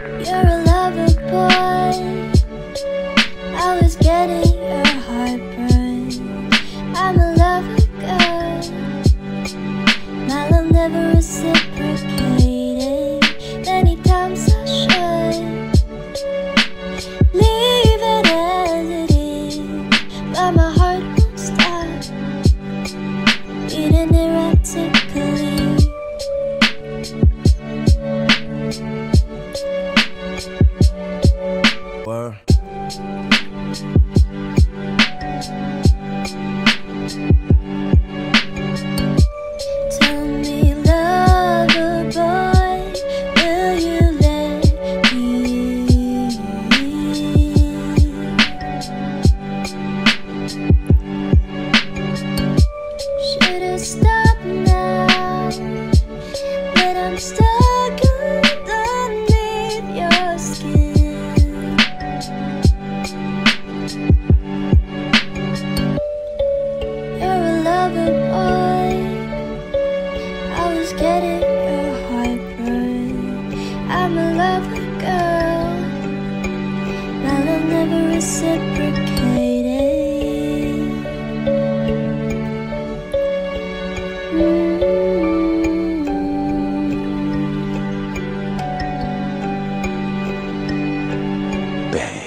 You're a lover boy, I was getting your heartburn. I'm a lover girl, my love never reciprocated. Many times I should leave it as it is, but my heart won't stop beating erratically. Word. Tell me, lover boy, will you let me? Should've stopped now, but I'm stuck underneath your skin. You're a lover boy, I was getting your heartburn. I'm a lover girl, my love never reciprocated. Bang.